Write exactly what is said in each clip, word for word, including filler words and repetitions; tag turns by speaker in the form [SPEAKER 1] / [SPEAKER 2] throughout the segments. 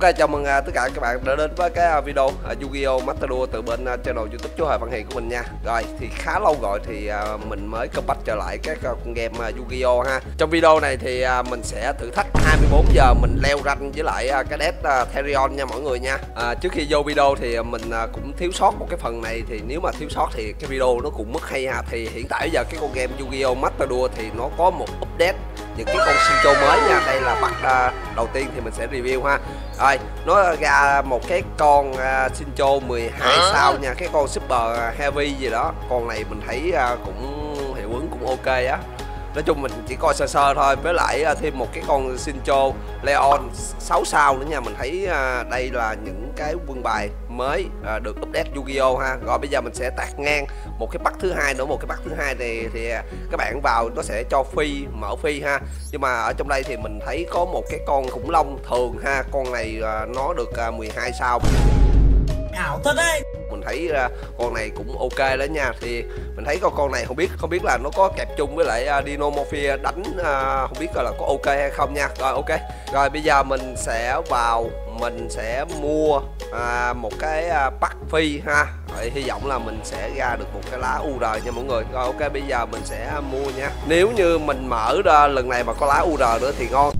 [SPEAKER 1] Ok, chào mừng uh, tất cả các bạn đã đến với cái uh, video uh, Yu-Gi-Oh! Master Duel từ bên uh, channel YouTube chú Hời Văn Hiền của mình nha. Rồi, thì khá lâu rồi thì uh, mình mới comeback trở lại các uh, con game uh, Yu-Gi-Oh! Ha. Trong video này thì uh, mình sẽ thử thách hai mươi bốn giờ mình leo rank với lại uh, cái deck uh, Therion nha mọi người nha. Uh, trước khi vô video thì uh, mình uh, cũng thiếu sót một cái phần này, thì nếu mà thiếu sót thì cái video nó cũng mất hay ha. Thì hiện tại bây giờ cái con game Yu-Gi-Oh! Master Duel thì nó có một update những cái con Shincho mới nha. Đây là bắt uh, đầu tiên thì mình sẽ review ha. Rồi, nó ra một cái con uh, Shincho mười hai sao nha, cái con Super Heavy gì đó. Con này mình thấy uh, cũng hiệu ứng cũng ok á. Nói chung mình chỉ coi sơ sơ thôi. Với lại uh, thêm một cái con Shincho Leon sáu sao nữa nha. Mình thấy uh, đây là những cái quân bài mới uh, được update Yu-Gi-Oh! Ha. Rồi bây giờ mình sẽ tạt ngang một cái bắt thứ hai nữa. Một cái bắt thứ hai này thì các bạn vào nó sẽ cho phi, mở phi ha. Nhưng mà ở trong đây thì mình thấy có một cái con khủng long thường ha. Con này uh, nó được uh, mười hai sao.
[SPEAKER 2] Ảo thật đấy.
[SPEAKER 1] Mình thấy uh, con này cũng ok đó nha. Thì mình thấy con con này không biết không biết là nó có kẹp chung với lại uh, Dinomorphia đánh uh, không biết là có ok hay không nha. Rồi ok. Rồi bây giờ mình sẽ vào mình sẽ mua uh, một cái uh, bắt phi ha. Rồi, hy vọng là mình sẽ ra được một cái lá u rờ nha mọi người. Rồi ok, bây giờ mình sẽ mua nha. Nếu như mình mở ra lần này mà có lá u rờ nữa thì ngon.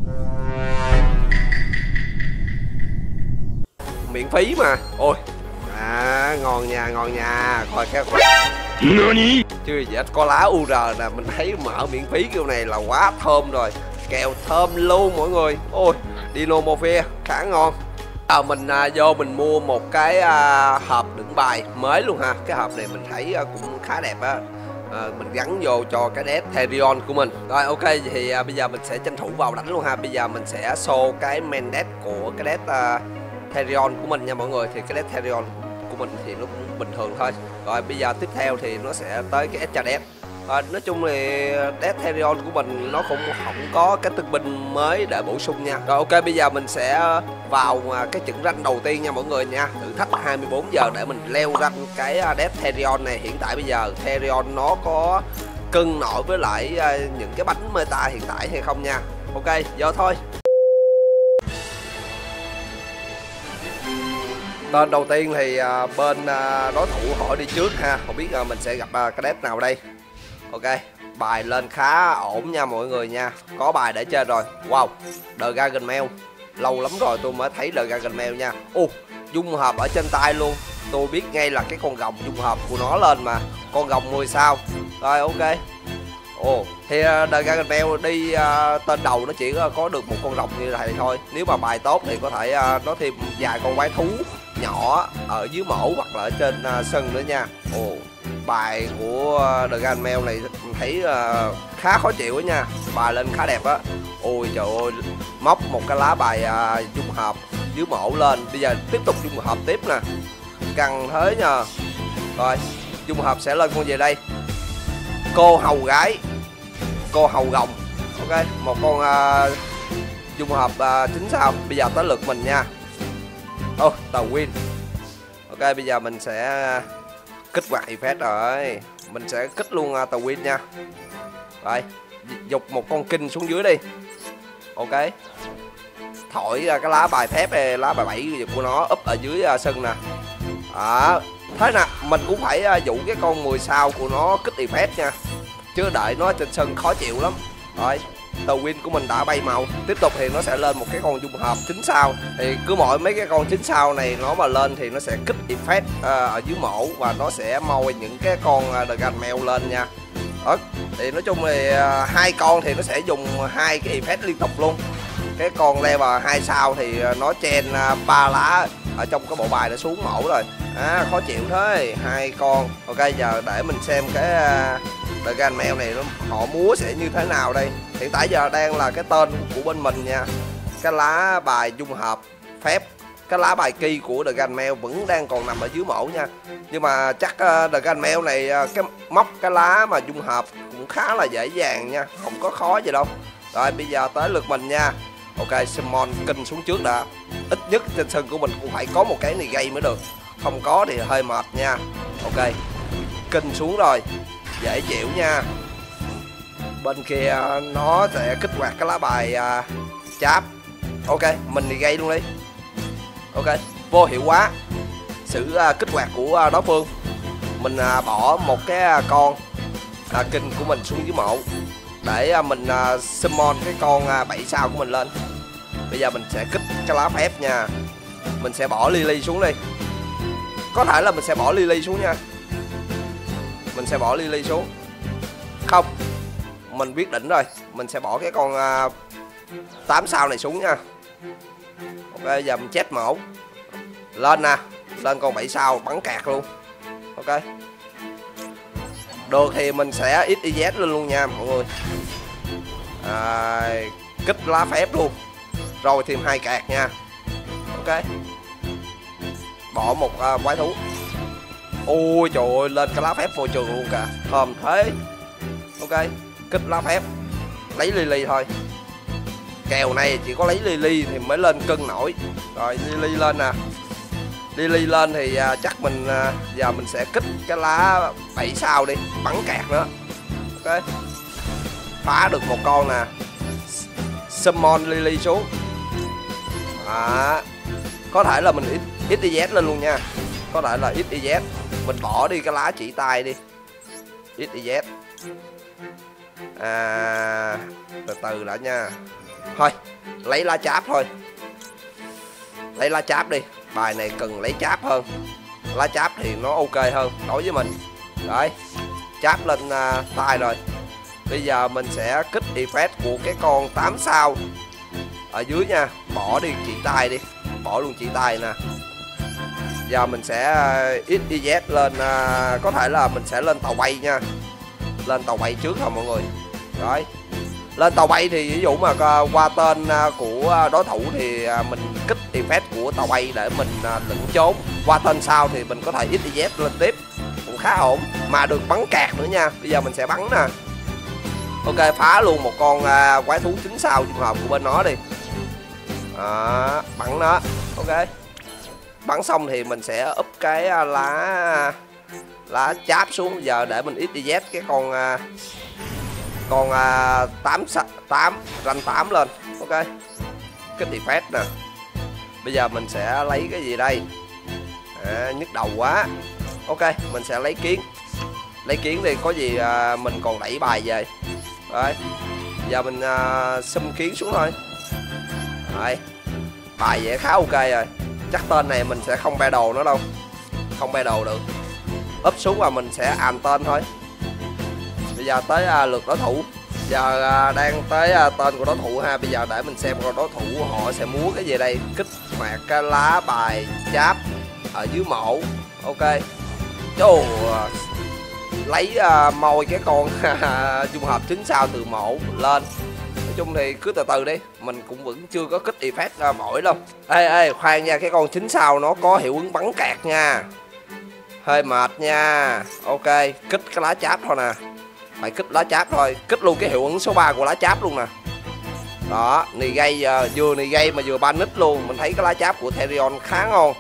[SPEAKER 1] Miễn phí mà. Ôi. À, ngon nha, ngon nha. Coi cái chưa gì hết, có lá u rờ nè, mình thấy mở miễn phí kiểu này là quá thơm rồi. Kèo thơm luôn mọi người. Ôi, Dinomorphia khá ngon. À, mình à, vô mình mua một cái à, hộp đựng bài mới luôn ha. Cái hộp này mình thấy à, cũng khá đẹp á. À, mình gắn vô cho cái deck Therion của mình. Rồi ok, thì à, bây giờ mình sẽ tranh thủ vào đánh luôn ha. Bây giờ mình sẽ show cái main deck của cái deck à, Therion của mình nha mọi người. Thì cái deck Therion của mình thì nó cũng bình thường thôi. Rồi bây giờ tiếp theo thì nó sẽ tới cái extra deck. À, nói chung thì deck Therion của mình nó cũng không có cái tân binh mới để bổ sung nha. Rồi ok, bây giờ mình sẽ vào cái trận rank đầu tiên nha mọi người nha. Thử thách hai mươi bốn giờ để mình leo rank cái deck Therion này. Hiện tại bây giờ Therion nó có cân nổi với lại những cái bánh meta hiện tại hay không nha. Ok, vô thôi. Tên đầu tiên thì uh, bên uh, đối thủ hỏi đi trước ha. Không biết uh, mình sẽ gặp uh, cái deck nào đây. Ok, bài lên khá ổn nha mọi người nha. Có bài để chơi rồi. Wow, The Dragon Mail. Lâu lắm rồi tôi mới thấy The Dragon Mail nha. Ô, dung hợp ở trên tay luôn. Tôi biết ngay là cái con rồng dung hợp của nó lên mà. Con rồng mười sao. Rồi ok. Ồ, thì uh, The Dragon Mail đi uh, tên đầu nó chỉ có được một con rồng như này thôi. Nếu mà bài tốt thì có thể uh, nó thêm vài con quái thú nhỏ ở dưới mẫu hoặc là ở trên uh, sân nữa nha. Ồ, bài của uh, The Dragon Mail này thấy uh, khá khó chịu á nha. Bài lên khá đẹp á. Ôi trời ơi, móc một cái lá bài uh, dung hợp dưới mẫu lên. Bây giờ tiếp tục dung hợp tiếp nè. Căng thế nha. Rồi, dung hợp sẽ lên con gì đây? Cô hầu gái. Cô hầu rồng. Ok, một con uh, dung hợp uh, chính sao. Bây giờ tới lượt mình nha. Ô, oh, tàu win. Ok, bây giờ mình sẽ kích hoạt effect rồi. Mình sẽ kích luôn uh, tàu win nha. Rồi, dục một con kinh xuống dưới đi. Ok. Thổi ra cái lá bài thép này, lá bài bảy của nó úp ở dưới uh, sân nè. À, thế nè, mình cũng phải uh, dụ cái con mười sao của nó kích effect nha. Chứ đợi nó trên sân khó chịu lắm. Rồi, tàu win của mình đã bay màu. Tiếp tục thì nó sẽ lên một cái con dung hợp chín sao. Thì cứ mỗi mấy cái con chín sao này nó mà lên thì nó sẽ kích effect uh, ở dưới mổ. Và nó sẽ môi những cái con uh, The Dragon Mail lên nha. Đó. Thì nói chung thì uh, hai con thì nó sẽ dùng hai cái effect liên tục luôn. Cái con level hai sao thì uh, nó chen ba uh, lá ở trong cái bộ bài đã xuống mẫu rồi. À, khó chịu thế. Hai con. Ok, giờ để mình xem cái uh, The Dragon Mail này nó, họ múa sẽ như thế nào đây. Hiện tại giờ đang là cái tên của bên mình nha. Cái lá bài dung hợp phép, cái lá bài kỳ của The Dragon Mail vẫn đang còn nằm ở dưới mẫu nha. Nhưng mà chắc uh, The Dragon Mail này uh, cái móc cái lá mà dung hợp cũng khá là dễ dàng nha, không có khó gì đâu. Rồi bây giờ tới lượt mình nha. Ok, summon kinh xuống trước đã. Ít nhất trên sân của mình cũng phải có một cái này gây mới được. Không có thì hơi mệt nha. Ok, kinh xuống rồi, dễ chịu nha. Bên kia nó sẽ kích hoạt cái lá bài uh, cháp. Ok, mình thì gây luôn đi. Ok, vô hiệu quá sự uh, kích hoạt của uh, đối phương. Mình uh, bỏ một cái uh, con uh, kinh của mình xuống dưới mộ để uh, mình uh, summon cái con uh, bảy sao của mình lên. Bây giờ mình sẽ kích cái lá phép nha. Mình sẽ bỏ Lily xuống đi. Có thể là mình sẽ bỏ Lily xuống nha. Mình sẽ bỏ Lily xuống. Không, mình quyết định rồi. Mình sẽ bỏ cái con uh, tám sao này xuống nha. Ok, giờ mình chết mổ. Lên nè. Lên con bảy sao bắn kẹt luôn. Ok. Được thì mình sẽ ích i dét lên luôn nha mọi người. à, Kích lá phép luôn. Rồi thêm hai kẹt nha. Ok. Bỏ một uh, quái thú. Ôi trời ơi, lên cái lá phép vô trường luôn kìa. Thơm thế. Ok. Kích lá phép. Lấy Lily thôi. Kèo này chỉ có lấy Lily thì mới lên cân nổi. Rồi Lily lên nè. Lily lên thì uh, chắc mình uh, giờ mình sẽ kích cái lá bảy sao đi. Bắn kẹt nữa. Ok. Phá được một con nè. Summon Lily xuống. À, có thể là mình ích i dét lên luôn nha. Có thể là ích i dét. Mình bỏ đi cái lá chỉ tay đi. ích i dét. À, từ từ đã nha. Thôi, lấy lá cháp thôi. Lấy lá cháp đi. Bài này cần lấy cháp hơn. Lá cháp thì nó ok hơn đối với mình. Đấy, cháp lên uh, tay rồi. Bây giờ mình sẽ kích effect của cái con tám sao ở dưới nha. Bỏ đi chỉ tay đi. Bỏ luôn chỉ tay nè. Giờ mình sẽ uh, ích i dét lên. uh, Có thể là mình sẽ lên tàu bay nha. Lên tàu bay trước thôi mọi người. Rồi. Lên tàu bay thì ví dụ mà uh, qua tên uh, của đối thủ thì uh, mình kích effect của tàu bay để mình uh, lẫn trốn. Qua tên sau thì mình có thể ích i dét lên tiếp. Cũng khá ổn. Mà được bắn kẹt nữa nha. Bây giờ mình sẽ bắn nè. Ok, phá luôn một con uh, quái thú chín sao trùng hợp của bên nó đi. Đó, bắn nó. Ok. Bắn xong thì mình sẽ úp cái uh, lá lá cháp xuống. Giờ để mình ích i dét cái con uh, con uh, tám tám ranh tám lên. Ok. Kích effect nè. Bây giờ mình sẽ lấy cái gì đây? À, nhức đầu quá. Ok, mình sẽ lấy kiến. Lấy kiến thì có gì uh, mình còn đẩy bài về. Rồi. Giờ mình uh, xâm kiến xuống thôi. Rồi. Bài vậy khá ok rồi. Chắc tên này mình sẽ không battle nữa đâu. Không battle được. Úp xuống và mình sẽ add tên thôi. Bây giờ tới uh, lượt đối thủ. Giờ uh, đang tới uh, tên của đối thủ ha. Bây giờ để mình xem coi đối thủ họ sẽ múa cái gì đây. Kích hoạt cái lá bài cháp ở dưới mộ. Ok. Trời, lấy uh, môi cái con dung hợp chín sao từ mộ lên. Nói chung thì cứ từ từ đi. Mình cũng vẫn chưa có kích effect uh, mỏi đâu. Ê ê khoan nha, cái con chín sao nó có hiệu ứng bắn kẹt nha. Hơi mệt nha. Ok, kích cái lá cháp thôi nè. Phải kích lá cháp thôi. Kích luôn cái hiệu ứng số ba của lá cháp luôn nè. Đó, nì gây uh, vừa nì gây mà vừa panic luôn. Mình thấy cái lá cháp của Therion khá ngon.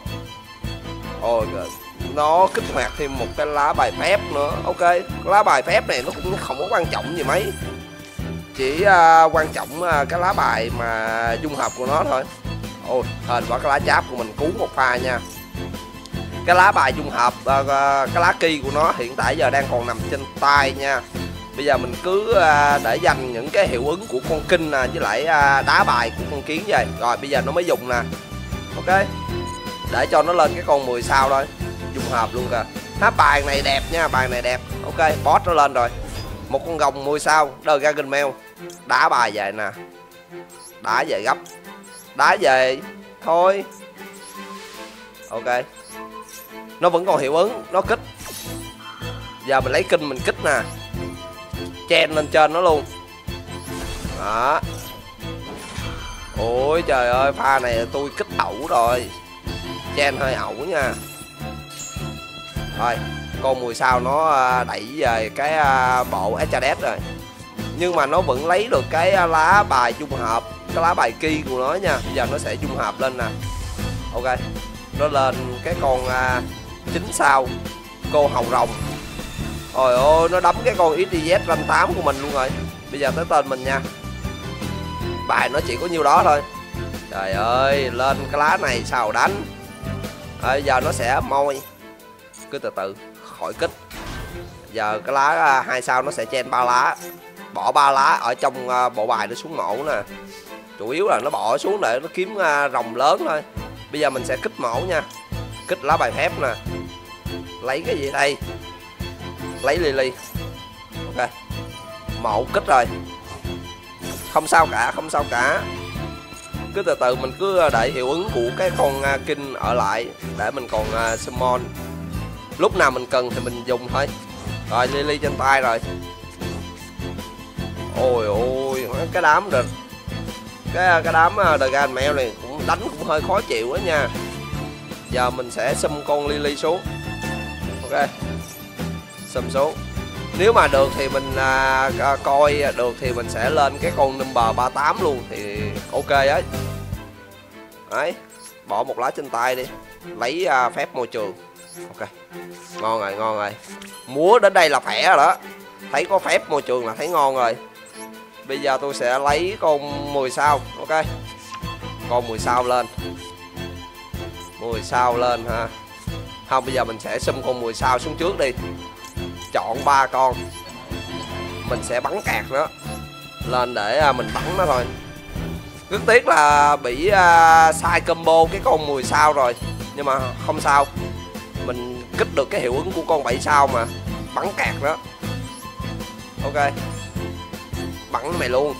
[SPEAKER 1] Ôi trời, nó kích hoạt thêm một cái lá bài phép nữa. Ok, lá bài phép này nó cũng không có quan trọng gì mấy. Chỉ uh, quan trọng uh, cái lá bài mà dung hợp của nó thôi. Ôi, hên quá cái lá cháp của mình cứu một pha nha. Cái lá bài dung hợp, uh, uh, cái lá kỳ của nó hiện tại giờ đang còn nằm trên tay nha. Bây giờ mình cứ uh, để dành những cái hiệu ứng của con kinh nè, với lại uh, đá bài của con kiến vậy. Rồi bây giờ nó mới dùng nè. Ok. Để cho nó lên cái con mười sao thôi. Dung hợp luôn kìa. Há, bài này đẹp nha, bài này đẹp. Ok, boss nó lên rồi. Một con gồng mười sao, Dragon Mail. Đá bài về nè. Đá về gấp. Đá về thôi. Ok. Nó vẫn còn hiệu ứng, nó kích. Giờ mình lấy kinh mình kích nè. Chen lên trên nó luôn. Đó. Ôi trời ơi, pha này tôi kích ẩu rồi. Chen hơi ẩu nha. Rồi, con mười sao nó đẩy về cái bộ Echades rồi. Nhưng mà nó vẫn lấy được cái lá bài dung hợp, cái lá bài ki của nó nha. Bây giờ nó sẽ dung hợp lên nè. Ok. Nó lên cái con chín sao cô hồng rồng. Ôi ôi, nó đấm cái con ích i dét rank tám của mình luôn rồi. Bây giờ tới tên mình nha. Bài nó chỉ có nhiêu đó thôi. Trời ơi, lên cái lá này sao đánh. À, giờ nó sẽ môi. Cứ từ từ, khỏi kích. Giờ cái lá hai sao nó sẽ chen ba lá. Bỏ ba lá ở trong bộ bài nó xuống mẫu nè. Chủ yếu là nó bỏ xuống để nó kiếm rồng lớn thôi. Bây giờ mình sẽ kích mẫu nha. Kích lá bài phép nè. Lấy cái gì đây? Lấy Lily. Ok. Mẫu kích rồi. Không sao cả, không sao cả. Cứ từ từ mình cứ đợi hiệu ứng của cái con kinh ở lại để mình còn summon. Lúc nào mình cần thì mình dùng thôi. Rồi Lily trên tay rồi. Ôi ôi, cái đám được. Cái cái đám Dragon Mail này cũng đánh cũng hơi khó chịu đó nha. Giờ mình sẽ sum con Lily xuống. Ok. Sum xuống. Nếu mà được thì mình à, coi được thì mình sẽ lên cái con number ba tám luôn thì ok ấy. Đấy, bỏ một lá trên tay đi. Lấy à, phép môi trường. Ok. Ngon rồi, ngon rồi. Múa đến đây là khỏe rồi đó. Thấy có phép môi trường là thấy ngon rồi. Bây giờ tôi sẽ lấy con mười sao. Ok. Con mười sao lên. mười sao lên ha. Không, bây giờ mình sẽ sum con mười sao xuống trước đi. Chọn ba con. Mình sẽ bắn cạt nó lên để mình bắn nó thôi. Rất tiếc là bị uh, sai combo cái con mười sao rồi. Nhưng mà không sao. Mình kích được cái hiệu ứng của con bảy sao mà. Bắn cạt đó. Ok. Bắn mày luôn.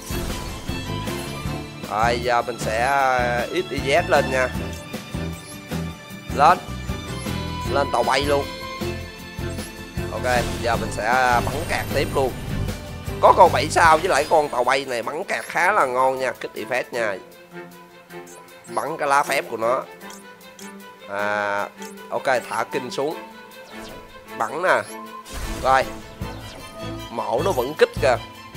[SPEAKER 1] Rồi giờ mình sẽ ích i zét lên nha. Lên. Lên tàu bay luôn. Ok, giờ mình sẽ bắn cạt tiếp luôn. Có con bảy sao với lại con tàu bay này bắn cạt khá là ngon nha. Kích effect nha. Bắn cái lá phép của nó. À, ok, thả kinh xuống. Bắn nè. Rồi. Mẫu nó vẫn kích kìa.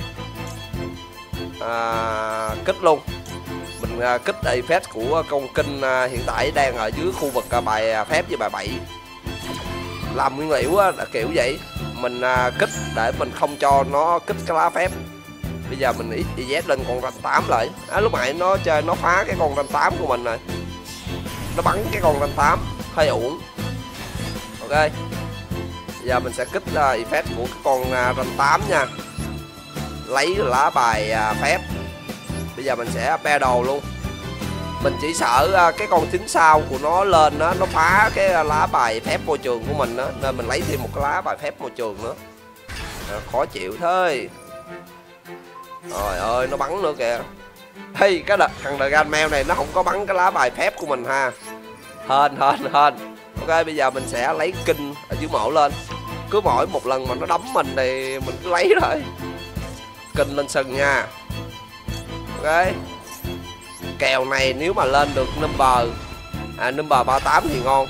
[SPEAKER 1] À, kích luôn. Mình uh, kích effect của con kinh uh, hiện tại đang ở dưới khu vực uh, bài phép với bài bảy. Làm nguyên liệu á, là kiểu vậy. Mình uh, kích để mình không cho nó kích cái lá phép. Bây giờ mình ích i zét lên con ranh tám lại. À, lúc nãy nó chơi nó phá cái con ranh tám của mình rồi. Nó bắn cái con ranh tám hơi uổng. Ok. Giờ mình sẽ kích uh, effect của cái con uh, ranh tám nha. Lấy lá bài uh, phép. Bây giờ mình sẽ be đồ luôn. Mình chỉ sợ uh, cái con chín sao của nó lên đó, nó phá cái uh, lá bài phép môi trường của mình đó. Nên mình lấy thêm một cái lá bài phép môi trường nữa. À, khó chịu thôi. Trời ơi, nó bắn nữa kìa. Hey, cái đợt thằng Dragon Mail này nó không có bắn cái lá bài phép của mình ha. Hên, hên, hên. Ok, bây giờ mình sẽ lấy kinh ở dưới mộ lên. Cứ mỗi một lần mà nó đấm mình thì mình cứ lấy thôi. Kinh lên sân nha. Ok. Kèo này nếu mà lên được number à, number ba tám thì ngon.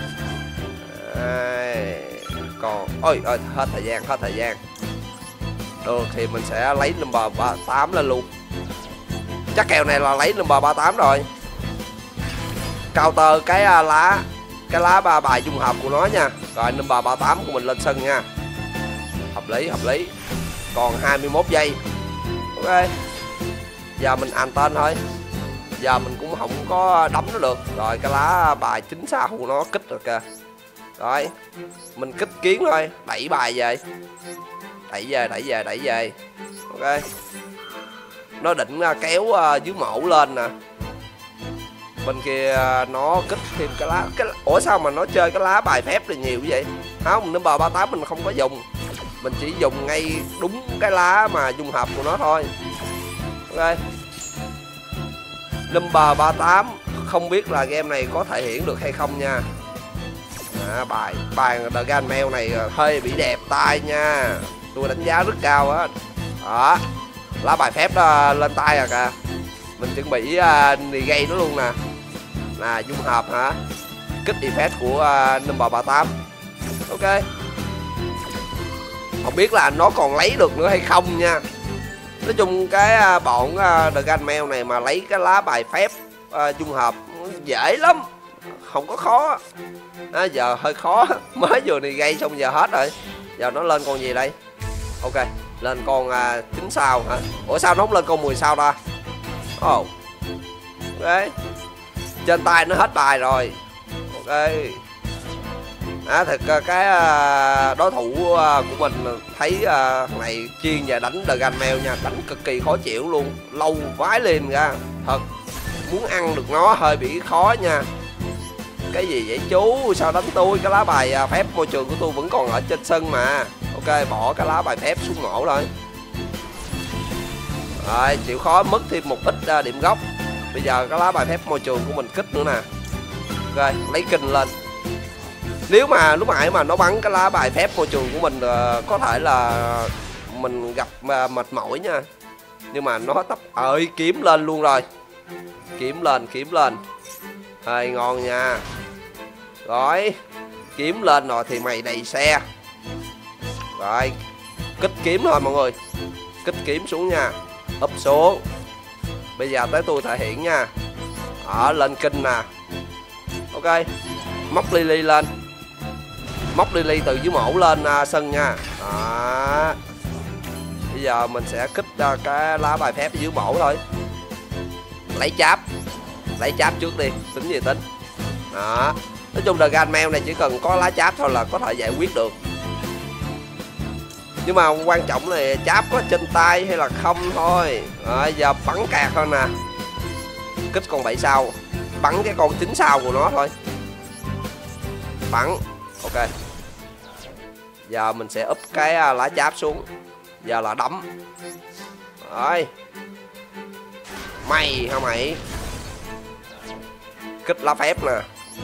[SPEAKER 1] À, còn ôi ơi hết thời gian, hết thời gian. Được thì mình sẽ lấy number ba tám lên luôn. Chắc kèo này là lấy number ba tám rồi. Counter cái uh, lá cái lá ba bài dung hợp của nó nha. Rồi number ba tám của mình lên sân nha. Hợp lý, hợp lý. Còn hai mươi mốt giây. Ok. Giờ mình ăn tên thôi. Giờ mình cũng không có đấm nó được. Rồi cái lá bài chính sao của nó kích rồi kìa. Rồi mình kích kiến thôi. Đẩy bài về. Đẩy về, đẩy về, đẩy về. Ok. Nó định kéo dưới mộ lên nè. Bên kia nó kích thêm cái lá cái... Ủa sao mà nó chơi cái lá bài phép này nhiều như vậy? Không, number ba tám mình không có dùng. Mình chỉ dùng ngay đúng cái lá mà dung hợp của nó thôi. Ok. Number ba tám không biết là game này có thể hiện được hay không nha. À, bài bài Dragon Mail này hơi bị đẹp tay nha. Tôi đánh giá rất cao á. Đó. Lá bài phép đó lên tay rồi kìa. Mình chuẩn bị uh, gây nó luôn nè. Là dung hợp hả? Kích effect của uh, number ba tám. Ok. Không biết là nó còn lấy được nữa hay không nha. Nói chung cái uh, bọn uh, Dragon Mail này mà lấy cái lá bài phép uh, dung hợp dễ lắm. Không có khó. À, giờ hơi khó. Mới vừa này gây xong giờ hết rồi. Giờ nó lên con gì đây? Ok. Lên con uh, chín sao hả? Ủa sao nó không lên con mười sao ta? Ồ. Oh. Đấy, trên tay nó hết bài rồi. Ok. À, thật cái đối thủ của mình thấy thằng này chuyên về đánh Dragon Mail nha, đánh cực kỳ khó chịu luôn, lâu vái liền ra. Thật, muốn ăn được nó hơi bị khó nha. Cái gì vậy chú, sao đánh tôi? Cái lá bài phép môi trường của tôi vẫn còn ở trên sân mà. Ok, bỏ cái lá bài phép xuống mộ thôi. Rồi, chịu khó mất thêm một ít điểm gốc. Bây giờ cái lá bài phép môi trường của mình kích nữa nè. Ok, lấy kinh lên. Nếu mà lúc nãy mà nó bắn cái lá bài phép môi trường của mình, có thể là mình gặp mệt mỏi nha. Nhưng mà nó tấp ơi, kiếm lên luôn rồi. Kiếm lên, kiếm lên. Hơi ngon nha. Rồi, kiếm lên rồi thì mày đầy xe. Rồi, kích kiếm thôi mọi người. Kích kiếm xuống nha. Úp xuống. Bây giờ tới tôi thể hiện nha. Ở lên kinh nè. Ok, móc Lily lên. Móc Lily từ dưới mổ lên uh, sân nha. Đó. Bây giờ mình sẽ kích uh, cái lá bài phép ở dưới mổ thôi. Lấy cháp. Lấy cháp trước đi, tính gì tính. Đó. Nói chung là Dragon Mail này chỉ cần có lá cháp thôi là có thể giải quyết được. Nhưng mà quan trọng là cháp có trên tay hay là không thôi. Rồi giờ bắn cạc thôi nè. Kích con bảy sao. Bắn cái con chín sao của nó thôi. Bắn. Ok. Giờ mình sẽ úp cái lá cháp xuống. Giờ là đấm. Rồi. Mày hả mày? Kích lá phép nè.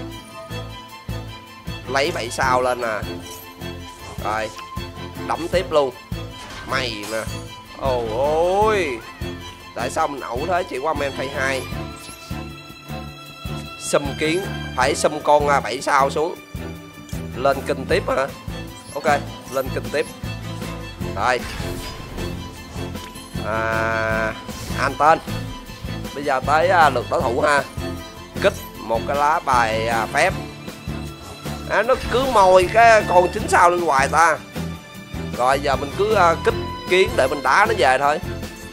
[SPEAKER 1] Lấy bảy sao lên nè. Rồi. Đấm tiếp luôn. Mày nè. Ôi ôi. Tại sao mình ẩu thế? Chỉ qua men phase hai. Xâm kiến. Phải xâm con bảy sao xuống. Lên kinh tiếp hả? Ok, lên kinh tiếp. Rồi. À, an tên. Bây giờ tới à, lượt đối thủ ha. Kích một cái lá bài à, phép. À, nó cứ mồi cái con chín sao lên hoài ta. Rồi giờ mình cứ à, kích kiến để mình đá nó về thôi.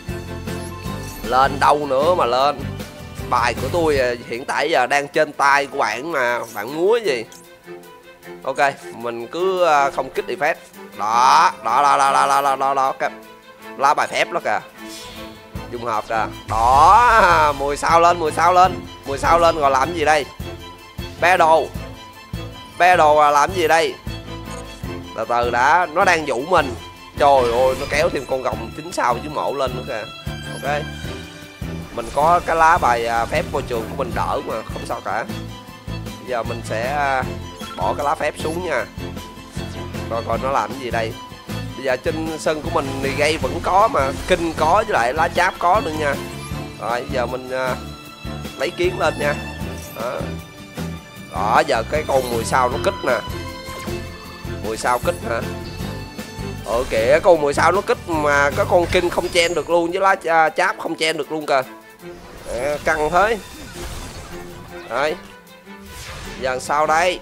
[SPEAKER 1] Lên đâu nữa mà lên. Bài của tôi à, hiện tại giờ đang trên tay của bạn mà. Bạn múa gì. Ok, mình cứ à, không kích effect. Đó, đó, đó, đó, đó, đó, đó, đó. Cái lá bài phép đó kìa. Dung hợp kìa. Đó, mười sao lên, mười sao lên. mười sao lên rồi làm gì đây? Bé đồ. Bé đồ là làm gì đây? Từ từ đã, nó đang dụ mình. Trời ơi, nó kéo thêm con gồng chín sao với mộ lên nữa kìa. Ok. Mình có cái lá bài phép môi trường của mình đỡ mà, không sao cả. Bây giờ mình sẽ bỏ cái lá phép xuống nha. Coi coi nó làm cái gì đây. Bây giờ trên sân của mình thì gây vẫn có mà. Kinh có với lại lá cháp có nữa nha. Rồi bây giờ mình uh, lấy kiến lên nha. Đó. Đó, giờ cái con mười sao nó kích nè. mười sao kích hả? Ờ kìa, con mười sao nó kích mà có con kinh không chen được luôn, với lá uh, cháp không chen được luôn kìa. À, căng thế. Rồi. Giờ sao đây?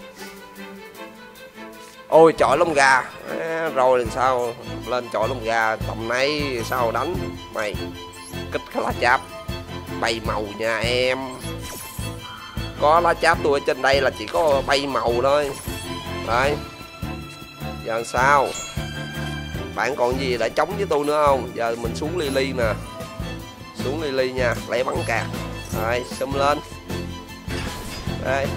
[SPEAKER 1] Ôi chọi lông gà. À, rồi làm sao lên chọi lông gà tầm này sao đánh mày. Kích cái lá cháp bay màu nha em. Có lá cháp tôi ở trên đây là chỉ có bay màu thôi. Đấy. Giờ sao? Bạn còn gì để chống với tôi nữa không? Giờ mình xuống Lily nè. Xuống Lily nha, lấy bắn cạc. Rồi, xâm lên. Đây.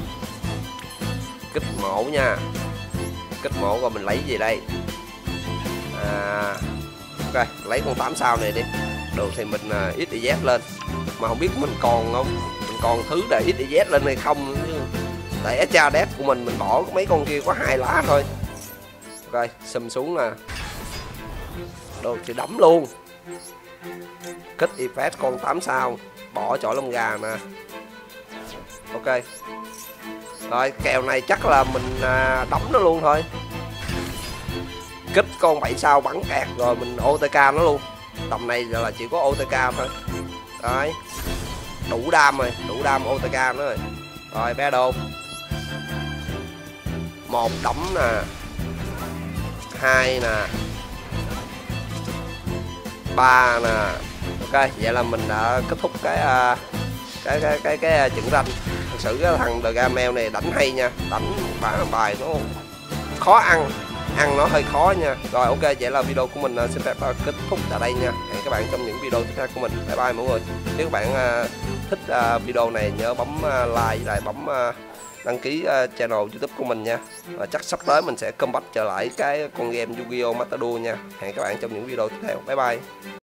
[SPEAKER 1] Kích mổ nha. Kích mổ rồi mình lấy gì đây? À, ok, lấy con tám sao này đi. Được thì mình uh, ích Z lên. Mà không biết mình còn không? Mình còn thứ để ích Z lên hay không chứ. Tại extra death của mình mình bỏ mấy con kia có hai lá thôi. Ok, xâm xuống nè. Được thì đấm luôn. Kích effect con tám sao. Bỏ chọi lông gà nè. Ok. Rồi kèo này chắc là mình à, đấm nó luôn thôi. Kích con bảy sao bắn kẹt rồi mình ô tê ca nó luôn. Tầm này giờ là chỉ có ô tê ca thôi. Rồi. Đủ đam rồi, đủ đam ô tê ca nữa rồi. Rồi bé đồ. Một đấm nè. Hai nè. Ba nè. Ok, vậy là mình đã kết thúc cái uh, cái cái cái cái trận ranh. Thật sự cái thằng Gargamel này đánh hay nha, đánh phá bài nó khó ăn, ăn nó hơi khó nha. Rồi ok, vậy là video của mình xin phép kết thúc tại đây nha. Hẹn các bạn trong những video tiếp theo của mình. Bye bye mọi người. Nếu các bạn thích video này nhớ bấm like lại bấm đăng ký channel YouTube của mình nha. Và chắc sắp tới mình sẽ comeback trở lại cái con game Yu-Gi-Oh Matador nha. Hẹn các bạn trong những video tiếp theo. Bye bye.